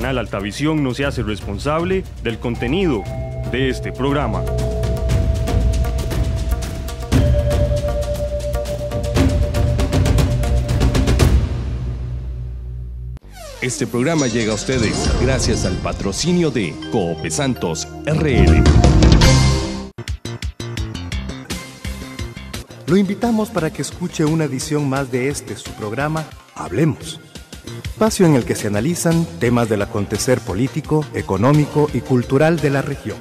Canal Altavisión no se hace responsable del contenido de este programa. Este programa llega a ustedes gracias al patrocinio de Coop Santos RL. Lo invitamos para que escuche una edición más de su programa Hablemos, espacio en el que se analizan temas del acontecer político, económico y cultural de la región.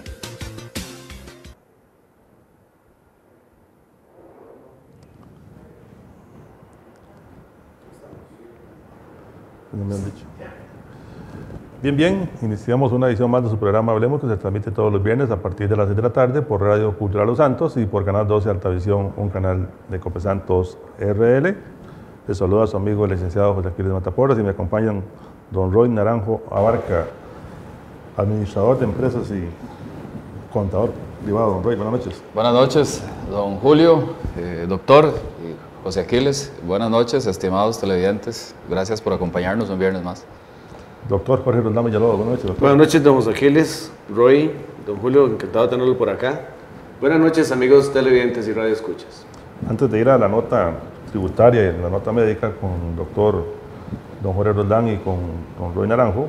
Bien, iniciamos una edición más de su programa Hablemos, que se transmite todos los viernes a partir de las 6 de la tarde por Radio Cultural Los Santos y por Canal 12 Altavisión, un canal de Coop Santos RL. Les saluda a su amigo el licenciado José Aquiles Mataporras y me acompañan don Roy Naranjo Abarca, administrador de empresas y contador privado. Don Roy, buenas noches. Buenas noches, don Julio, doctor José Aquiles. Buenas noches, estimados televidentes. Gracias por acompañarnos un viernes más. Doctor Jorge Roldán Villalobos, buenas noches, doctor. Buenas noches, don José Aquiles, Roy, don Julio, encantado de tenerlo por acá. Buenas noches, amigos televidentes y radioescuchas. Antes de ir a la nota tributaria y la nota médica con el doctor don Jorge Roldán y con Roy Naranjo,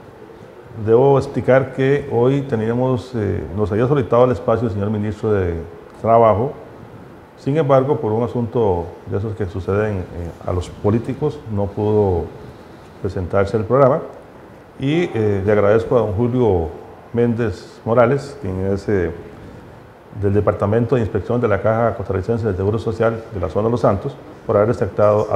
debo explicar que hoy nos había solicitado el espacio el señor ministro de Trabajo. Sin embargo, por un asunto de esos que suceden a los políticos, no pudo presentarse el programa. Y le agradezco a don Julio Méndez Morales, quien es del Departamento de Inspección de la Caja Costarricense del Seguro Social de la zona de Los Santos, por haber aceptado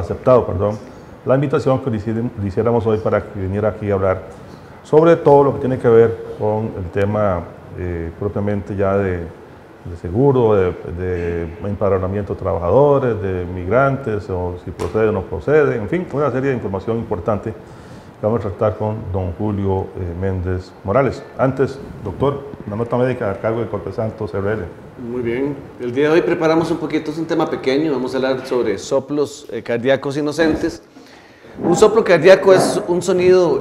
la invitación que le hiciéramos hoy para que viniera aquí a hablar sobre todo lo que tiene que ver con el tema propiamente ya de seguro, de empadronamiento de trabajadores, de migrantes, o si procede o no procede, en fin, una serie de información importante que vamos a tratar con don Julio Méndez Morales. Antes, doctor, una nota médica a cargo de Coop Santos RL. Muy bien, el día de hoy preparamos un poquito, es un tema pequeño, vamos a hablar sobre soplos cardíacos inocentes. Un soplo cardíaco es un sonido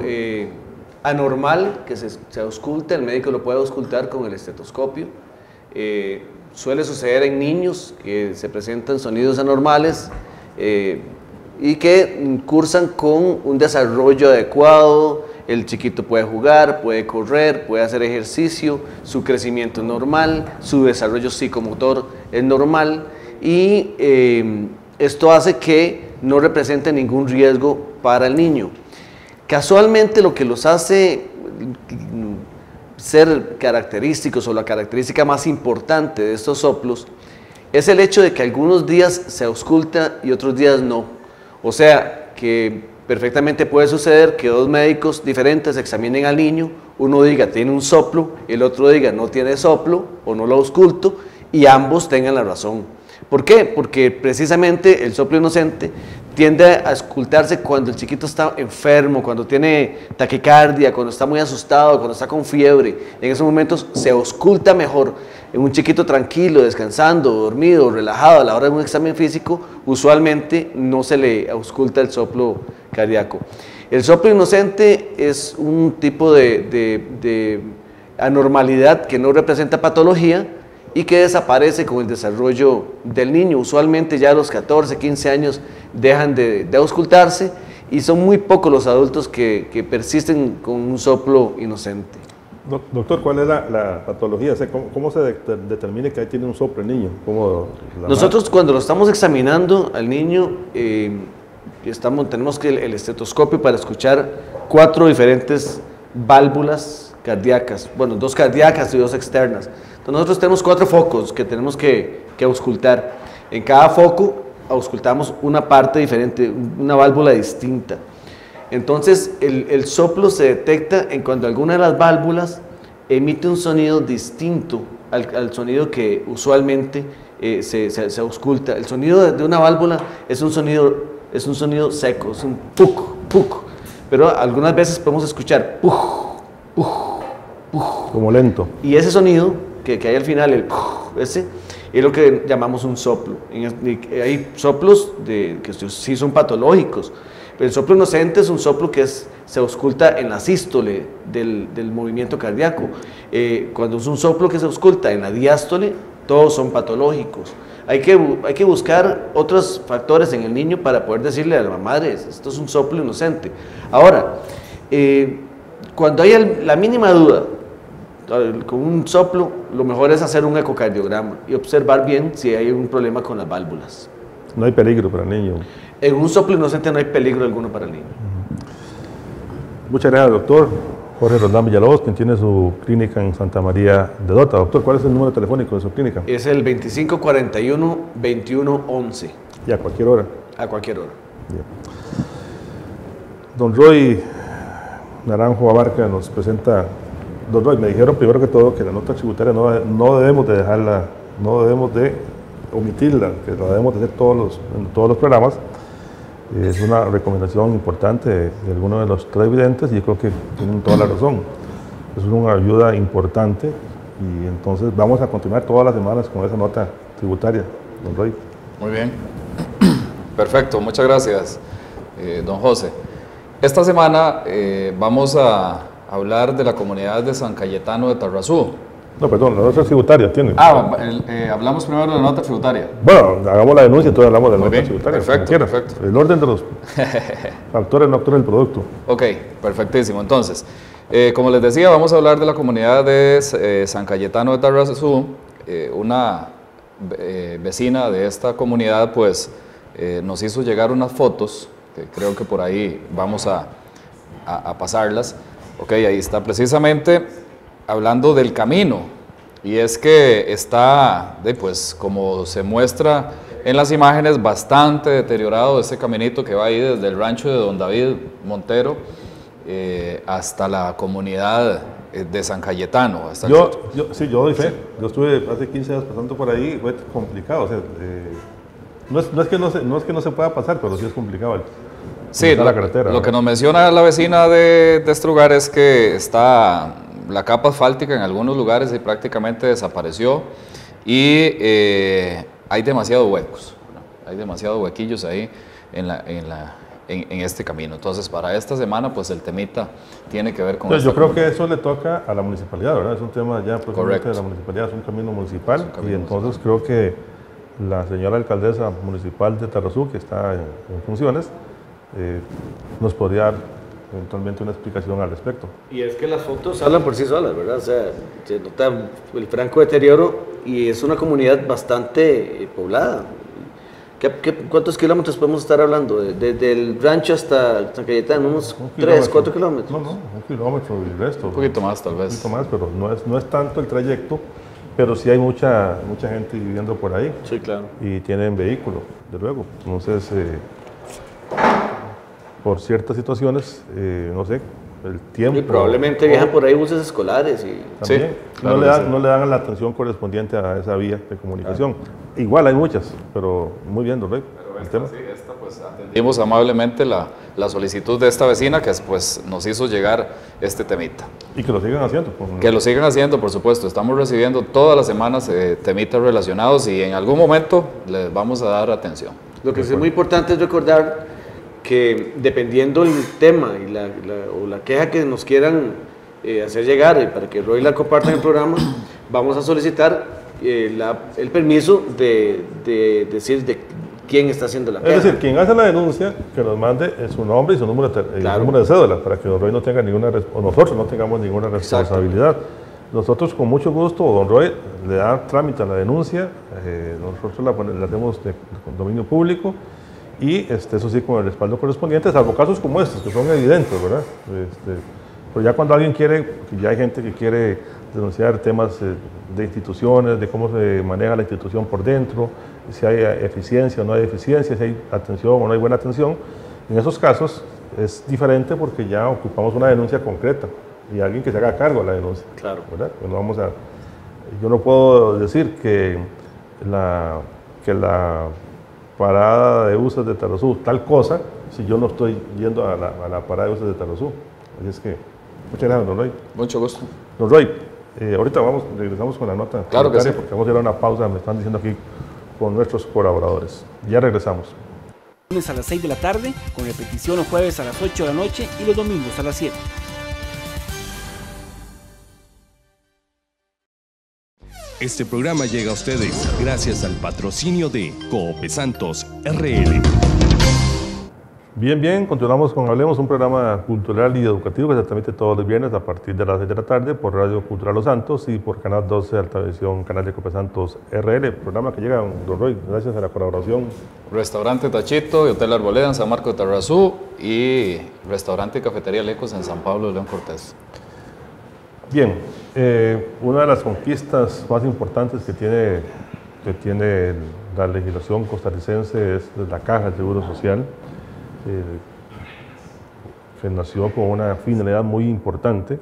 anormal que se ausculta, el médico lo puede auscultar con el estetoscopio. Suele suceder en niños que se presentan sonidos anormales y que cursan con un desarrollo adecuado. El chiquito puede jugar, puede correr, puede hacer ejercicio, su crecimiento es normal, su desarrollo psicomotor es normal y esto hace que no represente ningún riesgo para el niño. Casualmente lo que los hace ser característicos, o la característica más importante de estos soplos, es el hecho de que algunos días se ausculta y otros días no. O sea, que perfectamente puede suceder que dos médicos diferentes examinen al niño, uno diga tiene un soplo, el otro diga no tiene soplo o no lo ausculto, y ambos tengan la razón. ¿Por qué? Porque precisamente el soplo inocente tiende a auscultarse cuando el chiquito está enfermo, cuando tiene taquicardia, cuando está muy asustado, cuando está con fiebre. En esos momentos se ausculta mejor. En un chiquito tranquilo, descansando, dormido, relajado a la hora de un examen físico, usualmente no se le ausculta el soplo cardíaco. El soplo inocente es un tipo de anormalidad que no representa patología y que desaparece con el desarrollo del niño. Usualmente ya a los 14, 15 años dejan de auscultarse y son muy pocos los adultos que persisten con un soplo inocente. Doctor, ¿cuál es la patología? O sea, ¿cómo se determina que ahí tiene un soplo el niño? Nosotros cuando lo estamos examinando al niño, tenemos el estetoscopio para escuchar 4 diferentes válvulas cardíacas, bueno, 2 cardíacas y 2 externas. Entonces nosotros tenemos 4 focos que tenemos que auscultar. En cada foco auscultamos una parte diferente, una válvula distinta. Entonces el soplo se detecta en cuando alguna de las válvulas emite un sonido distinto al sonido que usualmente se ausculta. El sonido de una válvula es un sonido seco, es un puc, puc, pero algunas veces podemos escuchar puj, puj, puj. Como lento. Y ese sonido que hay al final, el puj, ese es lo que llamamos un soplo. Hay soplos que sí son patológicos. El soplo inocente es un soplo que es se ausculta en la sístole del movimiento cardíaco. Cuando es un soplo que se ausculta en la diástole, todos son patológicos. Hay que buscar otros factores en el niño para poder decirle a la madre, esto es un soplo inocente. Ahora, cuando hay la mínima duda, con un soplo, lo mejor es hacer un ecocardiograma y observar bien si hay un problema con las válvulas. No hay peligro para el niño. En un soplo inocente no hay peligro alguno para el niño. Muchas gracias, doctor Jorge Roldán Villalobos, quien tiene su clínica en Santa María de Dota. Doctor, ¿cuál es el número telefónico de su clínica? Es el 2541-2111. Y a cualquier hora. A cualquier hora. Bien. Don Roy Naranjo Abarca nos presenta. Don Roy, me dijeron primero que todo que la nota tributaria no debemos de dejarla, no debemos de omitirla, que la debemos de hacer en todos los programas. Es una recomendación importante de algunos de los televidentes y yo creo que tienen toda la razón. Es una ayuda importante y entonces vamos a continuar todas las semanas con esa nota tributaria, don Roy. Muy bien. Perfecto, muchas gracias, don José. Esta semana vamos a hablar de la comunidad de San Cayetano de Tarrazú. No, perdón, la nota tributaria tiene. Hablamos primero de la nota tributaria. Bueno, hagamos la denuncia y entonces hablamos de la nota tributaria. Perfecto, perfecto. El orden de los factores no actores del producto. Ok, perfectísimo. Entonces, como les decía, vamos a hablar de la comunidad de San Cayetano de Tarrazú. Una vecina de esta comunidad, pues, nos hizo llegar unas fotos, que creo que por ahí vamos a pasarlas. Ok, ahí está precisamente hablando del camino, y es que está, pues como se muestra en las imágenes, bastante deteriorado ese caminito que va ahí desde el rancho de don David Montero hasta la comunidad de San Cayetano. Hasta yo doy fe. Yo estuve hace 15 años pasando por ahí, fue complicado. O sea, no es que no se pueda pasar, pero sí es complicado. Sí, la carretera, lo que nos menciona la vecina de este lugar es que está la capa asfáltica en algunos lugares y prácticamente desapareció y hay demasiados huecos, ¿no? Hay demasiados huequillos ahí en este camino. Entonces, para esta semana, pues el temita tiene que ver con yo creo que eso le toca a la municipalidad, ¿verdad? Es un tema ya propiamente de la municipalidad, es un camino municipal, y entonces creo que la señora alcaldesa municipal de Tarrazú, que está en funciones, nos podría dar eventualmente una explicación al respecto. Y es que las fotos hablan por sí solas, ¿verdad? O sea, se nota el franco deterioro y es una comunidad bastante poblada. ¿Cuántos kilómetros podemos estar hablando? Desde el rancho hasta San Cayetano, unos 3, 4 kilómetros. No, 1 kilómetro y el resto. Un poquito más, tal vez. Un poquito más, pero no es tanto el trayecto, pero sí hay mucha gente viviendo por ahí. Sí, claro. Y tienen vehículo, de luego. Entonces, por ciertas situaciones, no sé, el tiempo. Y probablemente viajan por ahí buses escolares. Y también, sí, claro, no le dan la atención correspondiente a esa vía de comunicación. Claro. Igual hay muchas, pero muy bien, don Rey. Esta pues atendimos amablemente la solicitud de esta vecina que pues nos hizo llegar este temita. Y que lo sigan haciendo. Que lo sigan haciendo, por supuesto. Estamos recibiendo todas las semanas temitas relacionados y en algún momento les vamos a dar atención. Lo que es muy importante es recordar que dependiendo el tema y la queja que nos quieran hacer llegar y para que Roy la comparta en el programa, vamos a solicitar el permiso de decir de quién está haciendo la queja. Es decir, quien hace la denuncia, que nos mande su nombre y su número de cédula, para que don Roy no tenga o nosotros no tengamos ninguna responsabilidad. Exacto. Nosotros con mucho gusto, don Roy le da trámite a la denuncia, nosotros la hacemos con dominio público, y eso sí con el respaldo correspondiente, salvo casos como estos, que son evidentes, ¿verdad? Pero ya cuando alguien quiere, ya hay gente que quiere denunciar temas de instituciones, de cómo se maneja la institución por dentro, si hay eficiencia o no hay eficiencia, si hay atención o no hay buena atención, en esos casos es diferente porque ya ocupamos una denuncia concreta y alguien que se haga cargo de la denuncia. Claro. ¿Verdad? Pues yo no puedo decir que la parada de buses de Tarrazú, tal cosa, si yo no estoy yendo a la parada de buses de Tarrazú. Así es que, muchas gracias, don Roy. Mucho gusto. Don Roy, ahorita regresamos con la nota. Claro que sí. Porque vamos a ir a una pausa, me están diciendo aquí, con nuestros colaboradores. Ya regresamos. lunes a las 6 de la tarde, con repetición los jueves a las 8 de la noche y los domingos a las 7. Este programa llega a ustedes gracias al patrocinio de Coopesantos RL. Bien, continuamos con Hablemos, un programa cultural y educativo que se transmite todos los viernes a partir de las 6 de la tarde por Radio Cultural Los Santos y por Canal 12 Alta Visión, canal de Coopesantos RL, programa que llega, don Roy, gracias a la colaboración. Restaurante Tachito y Hotel Arboleda en San Marcos de Tarrazú y Restaurante y Cafetería Lecos en San Pablo de León Cortés. Bien, una de las conquistas más importantes que tiene la legislación costarricense es la Caja de Seguro Social, que nació con una finalidad muy importante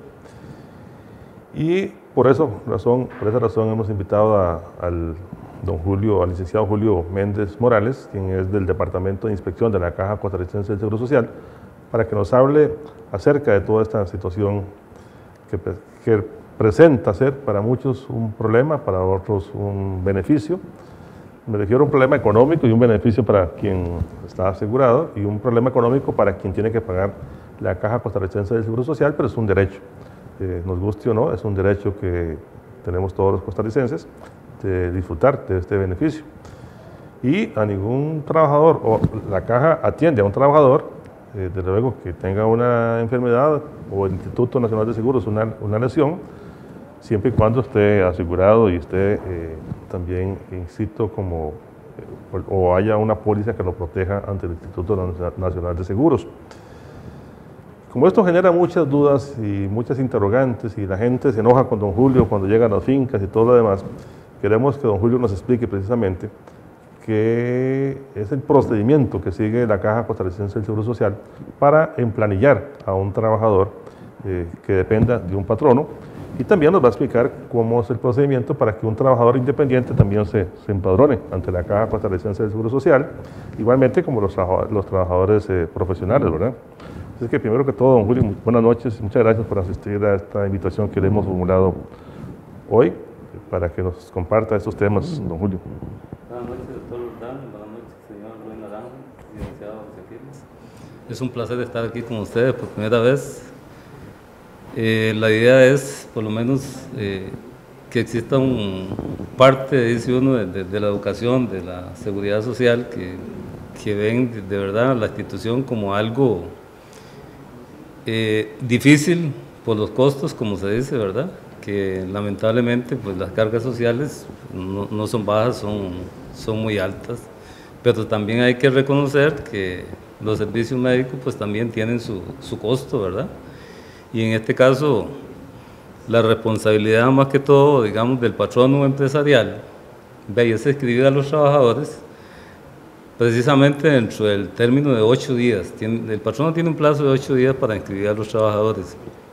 y por esa razón hemos invitado al licenciado Julio Méndez Morales, quien es del Departamento de Inspección de la Caja Costarricense del Seguro Social, para que nos hable acerca de toda esta situación que presenta ser para muchos un problema, para otros un beneficio. Me refiero a un problema económico y un beneficio para quien está asegurado y un problema económico para quien tiene que pagar la Caja Costarricense del Seguro Social, pero es un derecho. Nos guste o no, es un derecho que tenemos todos los costarricenses de disfrutar de este beneficio. Y a ningún trabajador, o la Caja atiende a un trabajador, desde luego que tenga una enfermedad o el Instituto Nacional de Seguros una lesión, siempre y cuando esté asegurado y esté también inscrito o haya una póliza que lo proteja ante el Instituto Nacional de Seguros. Como esto genera muchas dudas y muchas interrogantes y la gente se enoja con don Julio cuando llegan a las fincas y todo lo demás, queremos que don Julio nos explique precisamente qué es el procedimiento que sigue la Caja Costarricense del Seguro Social para emplanillar a un trabajador que dependa de un patrono, y también nos va a explicar cómo es el procedimiento para que un trabajador independiente también se empadrone ante la Caja Costarricense del Seguro Social, igualmente como los trabajadores profesionales, ¿verdad? Así que primero que todo, don Julio, buenas noches y muchas gracias por asistir a esta invitación que le hemos formulado hoy para que nos comparta estos temas, don Julio. Buenas noches, doctor Urdán, buenas noches, señor Rubén Naranjo, licenciado José Firmes. Es un placer estar aquí con ustedes por primera vez. La idea es, por lo menos, que exista parte, dice uno, de la educación, de la seguridad social, que ven de verdad la institución como algo difícil por los costos, como se dice, ¿verdad? Que lamentablemente pues las cargas sociales no son bajas, son muy altas, pero también hay que reconocer que los servicios médicos pues también tienen su costo, ¿verdad? Y en este caso, la responsabilidad más que todo, digamos, del patrono empresarial, es escribir a los trabajadores precisamente dentro del término de 8 días. El patrono tiene un plazo de 8 días para inscribir a los trabajadores,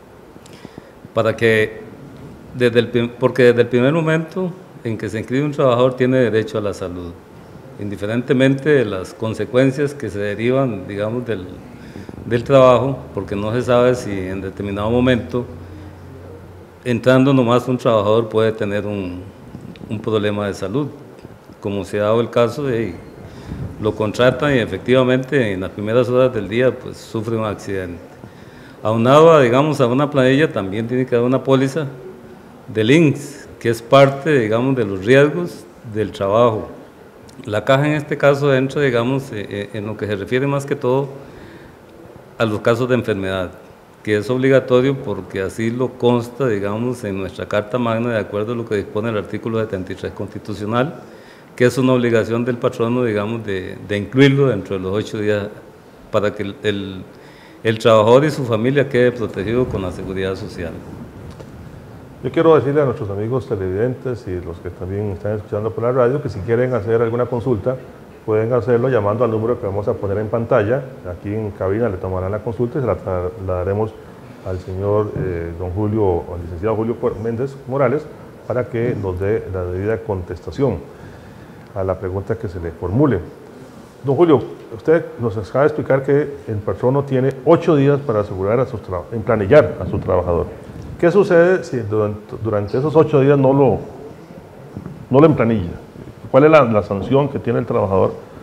porque desde el primer momento en que se inscribe un trabajador tiene derecho a la salud, indiferentemente de las consecuencias que se derivan, digamos, del trabajo, porque no se sabe si en determinado momento, entrando nomás un trabajador puede tener un problema de salud, como se ha dado el caso de lo contratan y efectivamente en las primeras horas del día pues sufre un accidente. Aunado, digamos, a una planilla también tiene que haber una póliza del INSS, que es parte, digamos, de los riesgos del trabajo. La caja en este caso entra, digamos, en lo que se refiere más que todo a los casos de enfermedad, que es obligatorio porque así lo consta, digamos, en nuestra Carta Magna, de acuerdo a lo que dispone el artículo 73 constitucional, que es una obligación del patrono, digamos, de incluirlo dentro de los 8 días para que el trabajador y su familia quede protegido con la seguridad social. Yo quiero decirle a nuestros amigos televidentes y los que también están escuchando por la radio que si quieren hacer alguna consulta, pueden hacerlo llamando al número que vamos a poner en pantalla. Aquí en cabina le tomarán la consulta y se la daremos al señor don Julio, o al licenciado Julio Méndez Morales, para que nos dé la debida contestación a la pregunta que se le formule. Don Julio, usted nos acaba de explicar que el patrono tiene 8 días para asegurar emplanillar a su trabajador. ¿Qué sucede si durante esos 8 días no lo emplanilla? ¿Cuál es la sanción que tiene el trabajador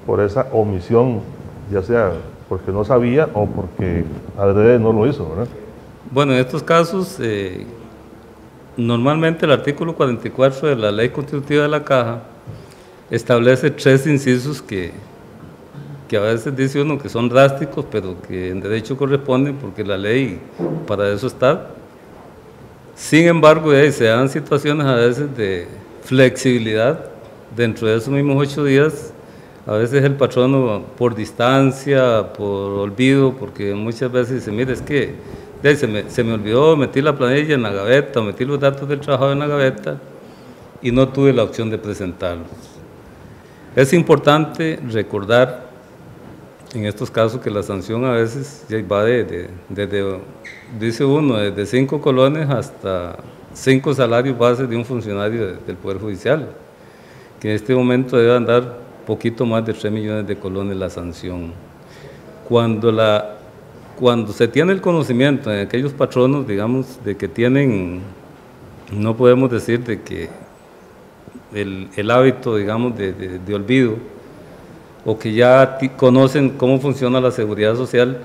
por esa omisión, ya sea porque no sabía o porque adrede no lo hizo, ¿verdad? Bueno, en estos casos, normalmente el artículo 44 de la Ley Constitutiva de la Caja establece 3 incisos que a veces dice uno que son drásticos, pero que en derecho corresponden porque la ley para eso está. Sin embargo, se dan situaciones a veces de flexibilidad dentro de esos mismos 8 días. A veces el patrono por distancia, por olvido, porque muchas veces dice, mire, es que se me olvidó, metí la planilla en la gaveta, metí los datos del trabajador en la gaveta y no tuve la opción de presentarlos. Es importante recordar en estos casos que la sanción a veces va desde, dice uno, desde 5 colones hasta 5 salarios base de un funcionario del Poder Judicial, que en este momento debe andar poquito más de 3 millones de colones la sanción. Cuando se tiene el conocimiento en aquellos patronos, digamos, de que tienen, no podemos decir de que el hábito, digamos, de olvido, o que ya conocen cómo funciona la seguridad social,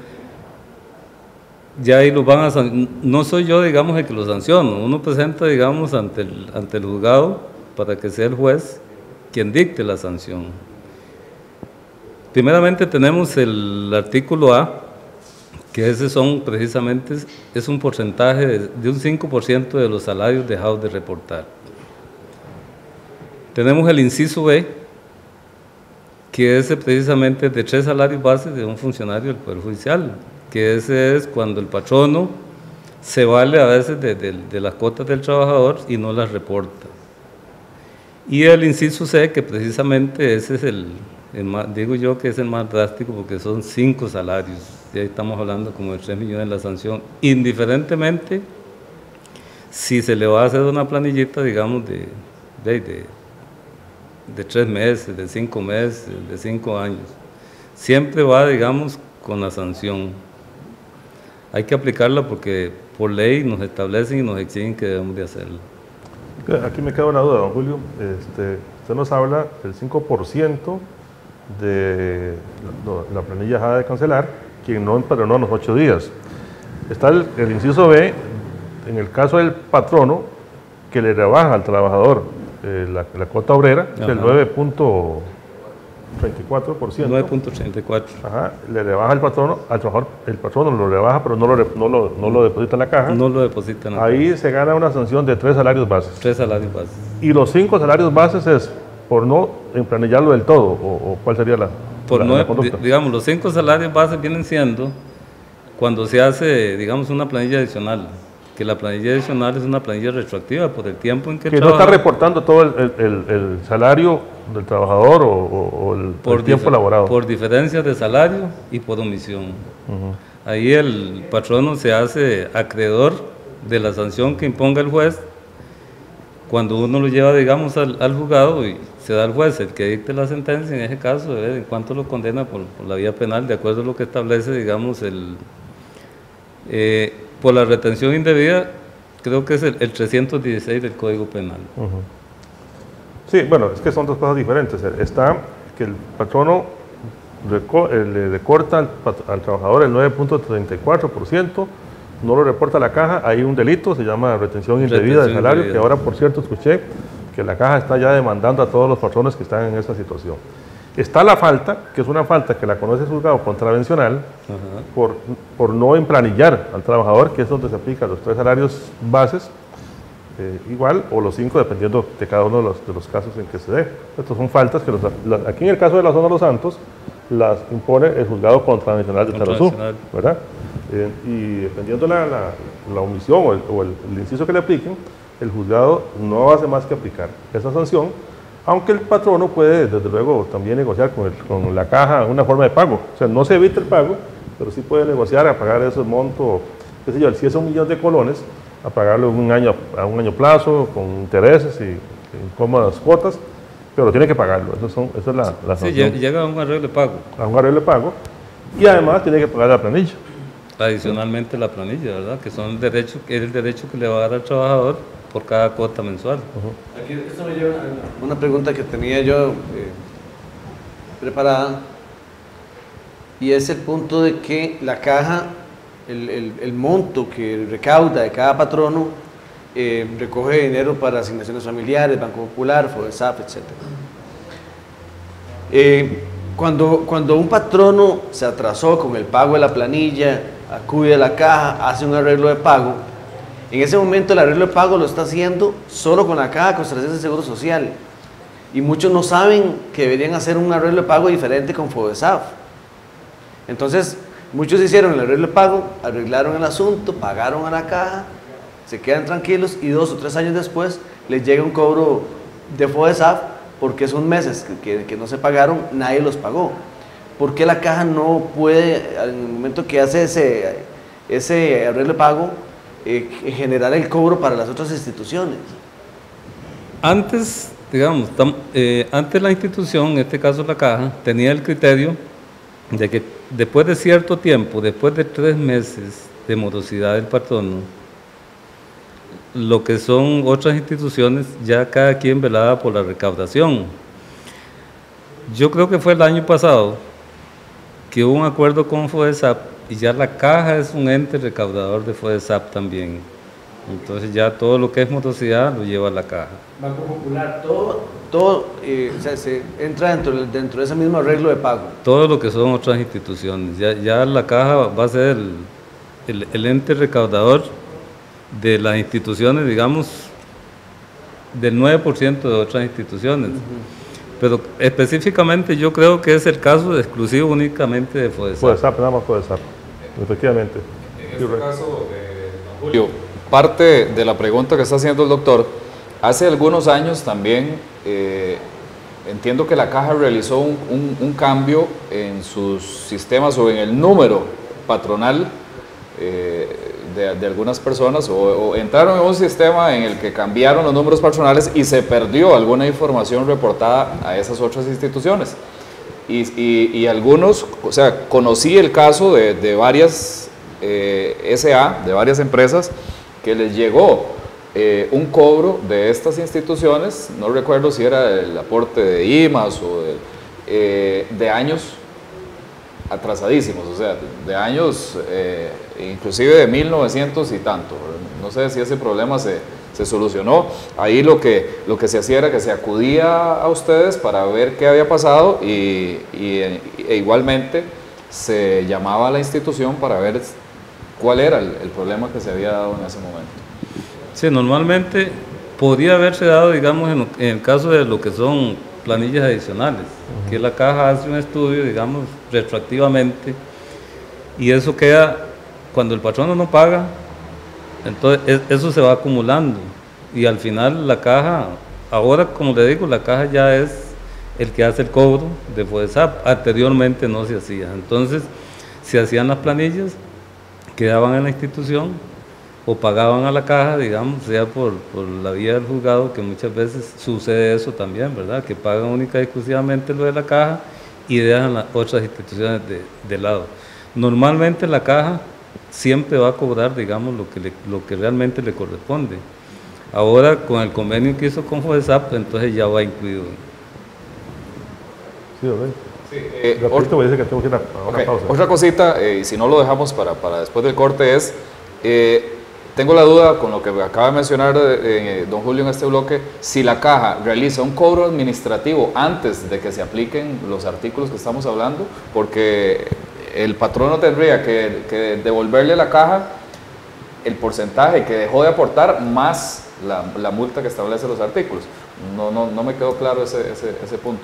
ya ahí los van a sancionar. No soy yo, digamos, el que los sanciono, uno presenta, digamos, ante el juzgado para que sea el juez quien dicte la sanción. Primeramente tenemos el artículo A, que ese son precisamente, es un porcentaje de un 5% de los salarios dejados de reportar. Tenemos el inciso B, que ese precisamente es de 3 salarios bases de un funcionario del Poder Judicial, que ese es cuando el patrono se vale a veces de las cuotas del trabajador y no las reporta. Y el inciso C, que precisamente ese es digo yo que es el más drástico porque son 5 salarios, y ahí estamos hablando como de 3 millones la sanción, indiferentemente si se le va a hacer una planillita, digamos, de 3 meses, de 5 meses, de 5 años. Siempre va, digamos, con la sanción. Hay que aplicarla porque por ley nos establecen y nos exigen que debemos de hacerlo. Aquí me queda una duda, don Julio. Usted nos habla del 5% de la planilla dejada de cancelar, quien no empadronó en los 8 días. Está el inciso B, en el caso del patrono, que le rebaja al trabajador la cuota obrera, es el 9.34%. 9.34. Ajá, le rebaja al trabajador, el patrono lo rebaja, pero no lo deposita en la caja. No lo deposita en la caja. Ahí se gana una sanción de 3 salarios bases. 3 salarios bases. Y los 5 salarios bases es por no emplanillarlo del todo, o ¿cuál sería la conducta? Digamos, los 5 salarios bases vienen siendo cuando se hace, digamos, una planilla adicional, que la planilla adicional es una planilla retroactiva por el tiempo en que no está reportando todo el salario del trabajador o el tiempo laborado. Por diferencias de salario y por omisión. Ahí el patrono se hace acreedor de la sanción que imponga el juez. Cuando uno lo lleva, digamos, al juzgado y se da al juez el que dicte la sentencia, en ese caso, en cuanto lo condena por la vía penal, de acuerdo a lo que establece, digamos, por la retención indebida, creo que es el 316 del Código Penal. Sí, bueno, es que son 2 cosas diferentes. Está que el patrono le recorta al trabajador el 9.34%, no lo reporta a la caja, hay un delito, se llama retención indebida del salario, que ahora, por cierto, escuché que la caja está ya demandando a todos los patrones que están en esa situación. Está la falta, que es una falta que la conoce el juzgado contravencional, por no emplanillar al trabajador, que es donde se aplican los 3 salarios bases, igual, o los 5, dependiendo de cada uno de los casos en que se dé. Estas son faltas que aquí en el caso de la zona de Los Santos, las impone el juzgado contravencional de Tarazú, ¿verdad? Y dependiendo la omisión o el inciso que le apliquen, el juzgado no hace más que aplicar esa sanción, aunque el patrono puede, desde luego, también negociar con la caja una forma de pago. O sea, no se evita el pago, pero sí puede negociar a pagar esos montos, qué sé yo, si es 1 millón de colones, a pagarlo a un año plazo, con intereses y cómodas cuotas, pero tiene que pagarlo. Esa es la sanción. Sí, llega a un arreglo de pago. A un arreglo de pago, y además tiene que pagar la planilla. Adicionalmente la planilla, ¿verdad? Que son el derecho que le va a dar al trabajador por cada cuota mensual. Aquí esto me lleva a una pregunta que tenía yo. preparada, y es el punto de que la caja, el monto que recauda de cada patrono, recoge dinero para asignaciones familiares, Banco Popular, FODESAP, etc. Cuando un patrono se atrasó con el pago de la planilla, acude a la caja, hace un arreglo de pago, en ese momento el arreglo de pago lo está haciendo solo con la Caja Costarricense de Seguro Social, y muchos no saben que deberían hacer un arreglo de pago diferente con FODESAF. Entonces muchos hicieron el arreglo de pago, arreglaron el asunto, pagaron a la caja, se quedan tranquilos, y 2 o 3 años después les llega un cobro de FODESAF porque esos meses que no se pagaron, nadie los pagó. ¿Por qué la caja no puede, en el momento que hace ese arreglo de pago, generar el cobro para las otras instituciones? Antes, digamos, antes la institución, en este caso la caja, tenía el criterio de que después de cierto tiempo, después de 3 meses de morosidad del patrono, lo que son otras instituciones, ya cada quien velaba por la recaudación. Yo creo que fue el año pasado que hubo un acuerdo con FODESAP y ya la caja es un ente recaudador de FODESAP también. Entonces ya todo lo que es morosidad lo lleva a la caja. Banco Popular, todo o sea, se entra dentro de ese mismo arreglo de pago. Todo lo que son otras instituciones. Ya la caja va a ser el ente recaudador de las instituciones, digamos, del 9% de otras instituciones. Pero específicamente yo creo que es el caso exclusivo únicamente de FODESAP. FODESAP, nada más FODESAP, efectivamente. En este caso, don Julio, parte de la pregunta que está haciendo el doctor, hace algunos años también entiendo que la caja realizó un cambio en sus sistemas o en el número patronal de algunas personas, o entraron en un sistema en el que cambiaron los números patronales y se perdió alguna información reportada a esas otras instituciones. Y algunos, o sea, conocí el caso de varias SA, de varias empresas, que les llegó un cobro de estas instituciones, no recuerdo si era el aporte de IMAS o de años atrasadísimos, o sea, de años inclusive de 1900 y tanto. No sé si ese problema se solucionó. Ahí lo que se hacía era que se acudía a ustedes para ver qué había pasado e igualmente se llamaba a la institución para ver cuál era el problema que se había dado en ese momento. Sí, normalmente podría haberse dado, digamos, en el caso de lo que son planillas adicionales, que la caja hace un estudio, digamos, retroactivamente, y eso queda, cuando el patrono no paga, entonces eso se va acumulando, y al final la caja, ahora como le digo, la caja ya es el que hace el cobro de FODESAP, anteriormente no se hacía. Entonces se hacían las planillas, quedaban en la institución, o pagaban a la caja, digamos, sea por la vía del juzgado, que muchas veces sucede eso también, ¿verdad? Que pagan única y exclusivamente lo de la caja y dejan las otras instituciones de lado. Normalmente la caja siempre va a cobrar, digamos, lo que realmente le corresponde. Ahora, con el convenio que hizo con FODESAP, entonces ya va incluido. Sí, ¿verdad? Sí, voy a decir que tengo que ir a una pausa. Otra cosita, y si no lo dejamos para después del corte, es... tengo la duda con lo que acaba de mencionar don Julio en este bloque, si la caja realiza un cobro administrativo antes de que se apliquen los artículos que estamos hablando, porque el patrono tendría que devolverle a la caja el porcentaje que dejó de aportar más la multa que establece los artículos. No me quedó claro ese punto.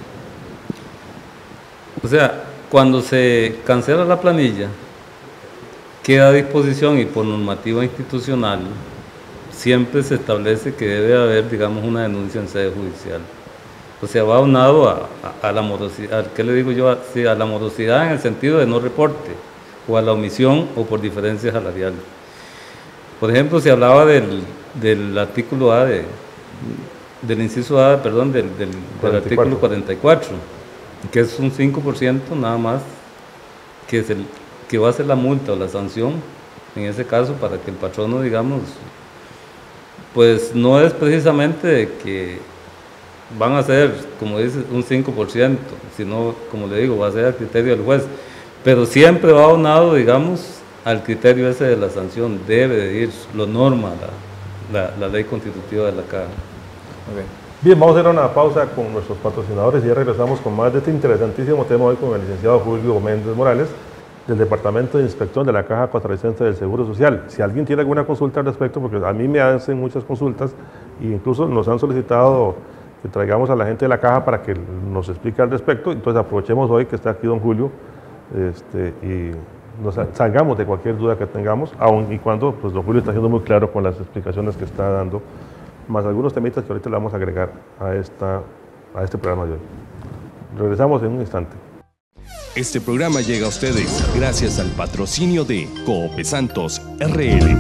O sea, cuando se cancela la planilla, queda a disposición, y por normativa institucional siempre se establece que debe haber, digamos, una denuncia en sede judicial. O sea, va aunado a la morosidad, ¿qué le digo yo? Sí, a la morosidad en el sentido de no reporte, o a la omisión, o por diferencias salariales. Por ejemplo, se hablaba del artículo A, del inciso A, perdón, del artículo 44, que es un 5% nada más, que es que va a ser la multa o la sanción, en ese caso, para que el patrono, digamos, pues no es precisamente de que van a ser, como dice, un 5%, sino, como le digo, va a ser a criterio del juez, pero siempre va aunado, digamos, al criterio ese de la sanción, debe de ir, lo norma la ley constitutiva de la Caja. Okay. Bien, vamos a hacer una pausa con nuestros patrocinadores y ya regresamos con más de este interesantísimo tema hoy con el licenciado Julio Méndez Morales, del Departamento de Inspección de la Caja Costarricense del Seguro Social. Si alguien tiene alguna consulta al respecto, porque a mí me hacen muchas consultas e incluso nos han solicitado que traigamos a la gente de la Caja para que nos explique al respecto, entonces aprovechemos hoy que está aquí don Julio y nos salgamos de cualquier duda que tengamos, aun y cuando pues, don Julio está siendo muy claro con las explicaciones que está dando, más algunos temitas que ahorita le vamos a agregar a este programa de hoy. Regresamos en un instante. Este programa llega a ustedes gracias al patrocinio de Coopesantos RL.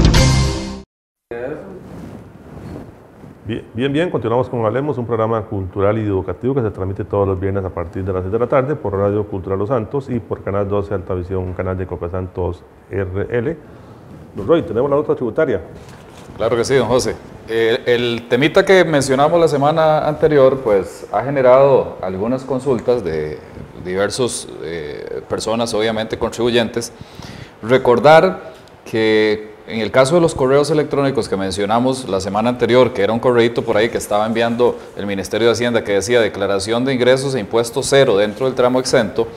Bien, continuamos con Hablemos, un programa cultural y educativo que se transmite todos los viernes a partir de las 6 de la tarde por Radio Cultural Los Santos y por Canal 12 Altavisión, un canal de Coopesantos RL. Don Roy, tenemos la nota tributaria. Claro que sí, don José. El temita que mencionamos la semana anterior, pues ha generado algunas consultas de diversas personas, obviamente contribuyentes. Recordar que en el caso de los correos electrónicos que mencionamos la semana anterior, que era un correíto por ahí que estaba enviando el Ministerio de Hacienda que decía declaración de ingresos e impuesto cero dentro del tramo exento,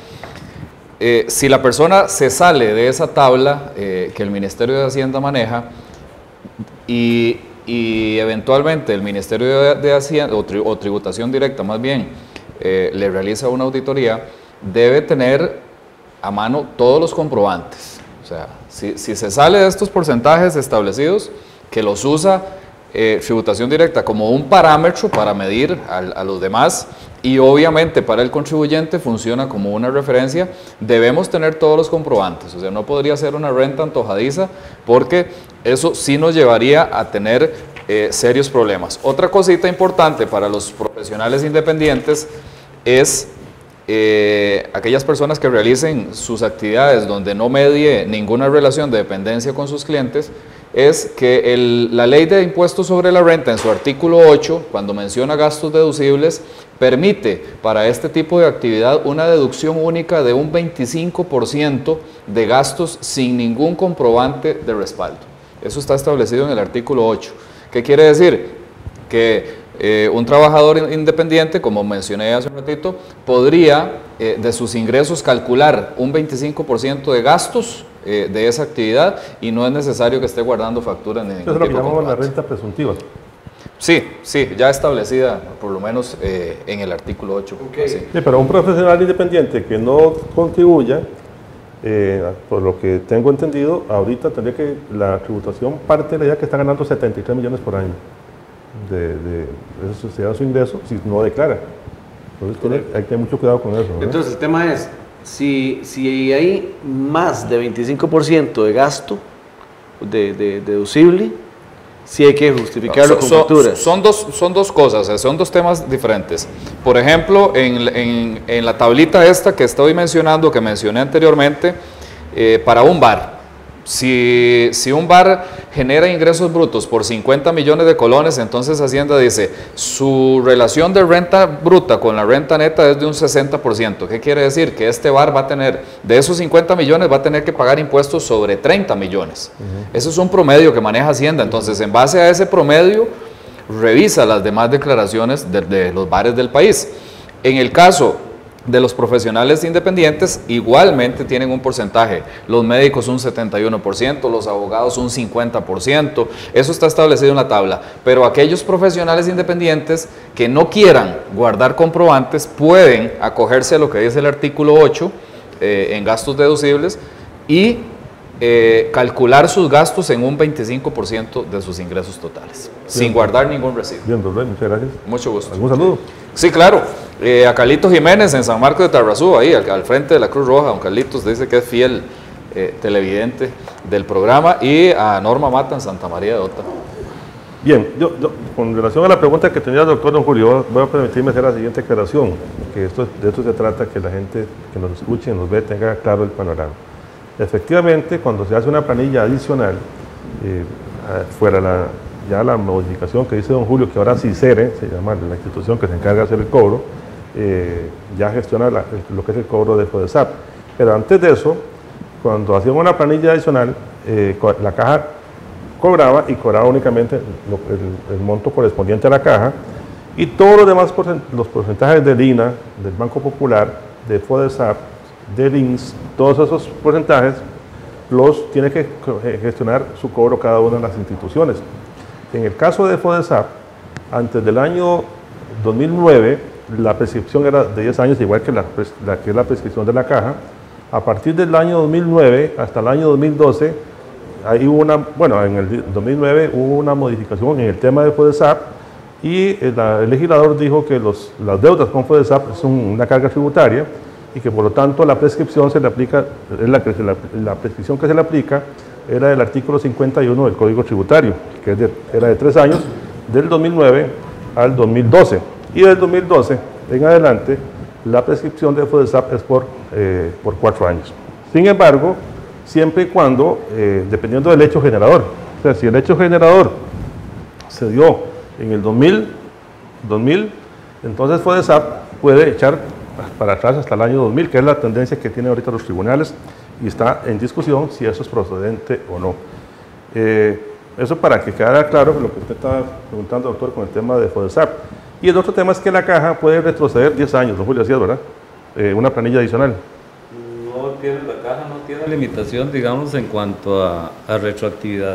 si la persona se sale de esa tabla que el Ministerio de Hacienda maneja y eventualmente el Ministerio de Hacienda, o Tributación Directa más bien, le realiza una auditoría, debe tener a mano todos los comprobantes. O sea, si se sale de estos porcentajes establecidos, que los usa Tributación Directa como un parámetro para medir a los demás, y obviamente para el contribuyente funciona como una referencia, debemos tener todos los comprobantes. O sea, no podría ser una renta antojadiza, porque eso sí nos llevaría a tener serios problemas. Otra cosita importante para los profesionales independientes es aquellas personas que realicen sus actividades donde no medie ninguna relación de dependencia con sus clientes, es que la ley de impuestos sobre la renta en su artículo 8, cuando menciona gastos deducibles, permite para este tipo de actividad una deducción única de un 25% de gastos sin ningún comprobante de respaldo. Eso está establecido en el artículo 8. ¿Qué quiere decir? Que un trabajador independiente, como mencioné hace un ratito, podría de sus ingresos calcular un 25% de gastos de esa actividad y no es necesario que esté guardando facturas ni ningún tipo de comprobante. Eso es lo que llamamos la renta presuntiva. Sí, ya establecida por lo menos en el artículo 8. Okay. Sí, pero un profesional independiente que no contribuya, por lo que tengo entendido, ahorita tendría que la tributación parte de la idea que está ganando 73 millones por año. Eso se da su ingreso si no declara. Entonces hay que tener mucho cuidado con eso, ¿no? Entonces el tema es, si hay más de 25% de gasto deducible, sí hay que justificarlo con facturas. Son dos cosas, son dos temas diferentes. Por ejemplo, en la tablita esta que estoy mencionando, que mencioné anteriormente, para un bar. Si un bar genera ingresos brutos por 50 millones de colones, entonces Hacienda dice, su relación de renta bruta con la renta neta es de un 60%. ¿Qué quiere decir? Que este bar va a tener, de esos 50 millones, va a tener que pagar impuestos sobre 30 millones. Eso es un promedio que maneja Hacienda. Entonces, en base a ese promedio, revisa las demás declaraciones de los bares del país. En el caso de los profesionales independientes, igualmente tienen un porcentaje, los médicos un 71%, los abogados un 50%, eso está establecido en la tabla, pero aquellos profesionales independientes que no quieran guardar comprobantes pueden acogerse a lo que dice el artículo 8 en gastos deducibles y calcular sus gastos en un 25% de sus ingresos totales, sin guardar ningún residuo. Bien, doctor, muchas gracias. Mucho gusto. ¿Algún saludo? Sí, claro. A Carlitos Jiménez en San Marcos de Tarrazú, ahí al frente de la Cruz Roja. Don Carlitos dice que es fiel televidente del programa, y a Norma Mata en Santa María de Ota. Bien, yo con relación a la pregunta que tenía el doctor don Julio, voy a permitirme hacer la siguiente aclaración, que de esto se trata, que la gente que nos escuche y nos ve tenga claro el panorama. Efectivamente, cuando se hace una planilla adicional, fuera ya la modificación que dice don Julio, que ahora CICERE, se llama la institución que se encarga de hacer el cobro, ya gestiona lo que es el cobro de FODESAP. Pero antes de eso, cuando hacían una planilla adicional, la caja cobraba y cobraba únicamente el monto correspondiente a la caja, y todos los demás los porcentajes del INA, del Banco Popular, de FODESAP, del INS, todos esos porcentajes los tiene que gestionar su cobro cada una de las instituciones. En el caso de FODESAP, antes del año 2009, la prescripción era de 10 años, igual que la prescripción de la caja. A partir del año 2009 hasta el año 2012, en el 2009 hubo una modificación en el tema de FODESAP, y el legislador dijo que las deudas con FODESAP son una carga tributaria, y que por lo tanto la prescripción se le aplica, la prescripción que se le aplica era del artículo 51 del Código Tributario, que era de 3 años, del 2009 al 2012. Y del 2012 en adelante, la prescripción de FODESAP es por 4 años. Sin embargo, siempre y cuando, dependiendo del hecho generador, o sea, si el hecho generador se dio en el 2000, entonces FODESAP puede echar para atrás hasta el año 2000, que es la tendencia que tienen ahorita los tribunales, y está en discusión si eso es procedente o no. Eso para que quedara claro lo que usted estaba preguntando, doctor, con el tema de FODESAP. Y el otro tema es que la caja puede retroceder 10 años, don Julio, así es, ¿verdad? Una planilla adicional. La caja no tiene limitación, digamos, en cuanto a retroactividad.